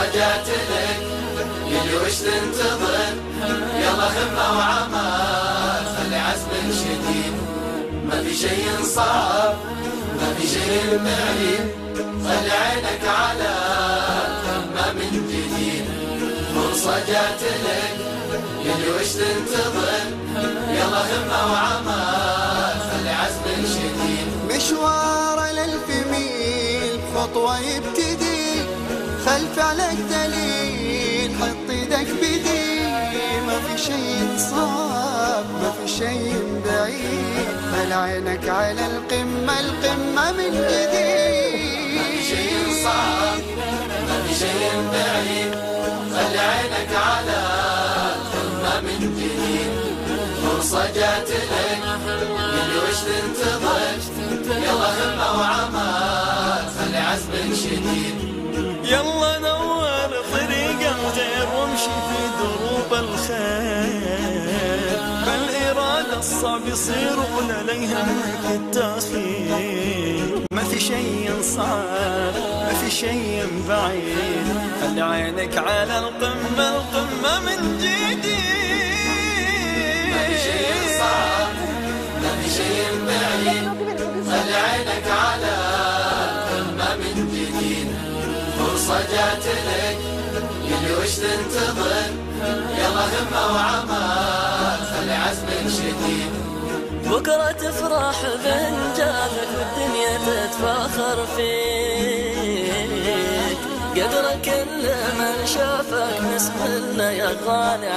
جات لك يلي وش تنتظر؟ يلا همة وعمل خلي عزمك شديد، ما في شيء صعب ما في شيء بعيد، خلي عينك على همة من جديد. فرصة جات لك يلي وش تنتظر؟ يلا همة وعمل خلي عزمك شديد. مشوار الألف ميل خطوة يبتدي، خل فعلك دليل حط ايدك بدي، ما في شيء صعب ما في شيء بعيد، خل عينك على القمة القمة من جديد. ما في شيء صعب ما في شيء بعيد، خلي عينك على القمة من جديد. فرصة جات لك يلي وش تنتظر؟ يلا همة وعمل خلي عزمك شديد. يلا نور طريق الغير وامشي في دروب الخير، بالإرادة الصعب يصيرون عليها منك التأخير. ما في شيء صعب ما في شيء بعيد، خلي عينك على القمة القمة من جديد. ما في شيء صعب ما في شيء بعيد، خلي عينك على القمة من جديد. فرصة جات لك يلي وش تنتظر؟ يلا همة وعمل خلي عزمك شديد. بكرة تفرح بإنجازك والدنيا تتفاخر فيك، قدر كل من شافك نسمعنا يا غالي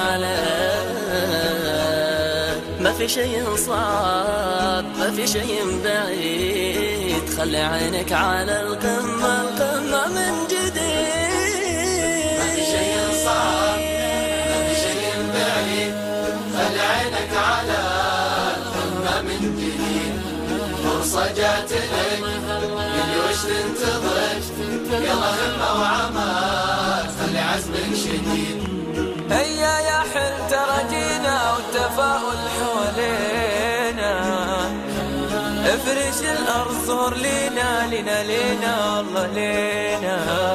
عليك. ما في شيء صعب ما في شيء بعيد، خلي عينك على القمة القمة من جديد. ما في شيء صعب ما في شيء بعيد، خلي عينك على القمة من جديد. فرصة جات لك يلي وش تنتظر؟ يلا همة وعمل خلي عزمك شديد. هيا يا حل ترجينا والتفاؤل حوالينا، افرش الارض زهر لينا لينا لينا الله لينا.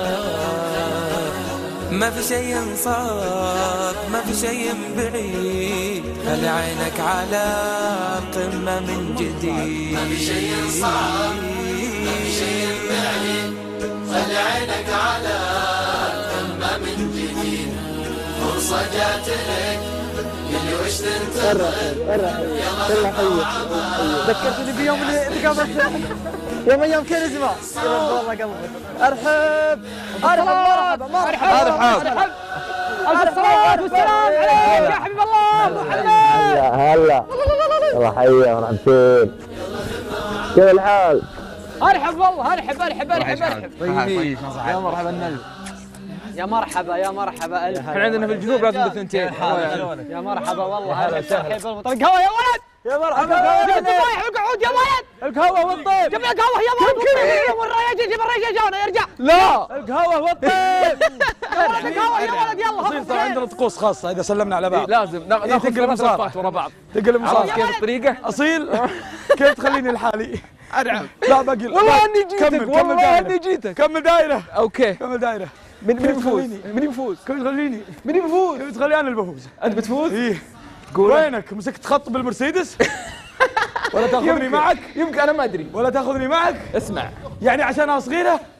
ما في شيء صعب ما في شيء بعيد، خلي عينك على القمة من جديد. ما في شيء صعب ما في شيء بعيد، خلي عينك على القمة من جديد. فرصة جات لك يلي وش تنتظر؟ يلا همة وعمل. ذكرتني بيوم اللي قبل يوم ايام كاريزما، والله قلبي. ارحب مرحبا مرحبا الصلاة والسلام عليك يا حبيب الله محمد. هلا الله حيا مرحبتين، كيف الحال؟ ارحب والله ارحب ارحب ارحب ارحب. طيبين يا مرحبا النجم، يا مرحبا يا مرحبا. احنا عندنا في الجنوب لازم بثنتين. يا مرحبا والله هلا ترحيب المطرق. قهوه يا ولد يا مرحبا. جبت رايح القعود يا ولد. القهوه والطيب. جيب لك قهوه يا ولد. والرياجل جيب الرياجل جانا يرجع. لا القهوه والطيب. القهوه يا ولد يلا. ترى عندنا طقوس خاصه اذا سلمنا على بعض لازم ناخذ تقلب مصارعه ورا بعض. تقلب مصارعه. كيف الطريقه؟ اصيل كيف تخليني لحالي؟ ارعب. لا باقي والله اني جيتك والله اني جيتك. كمل دايره. اوكي كمل دايره. من يفوز؟ من يفوز؟ كيف تخليني؟ من يفوز؟ كيف تخلي انا اللي بفوز؟ انت بتفوز؟ ايه. قول. وينك؟ مسكت خط بالمرسيدس؟ ولا تاخذني معك؟ يمكن انا ما ادري. ولا تاخذني معك؟ اسمع يعني عشانها صغيره؟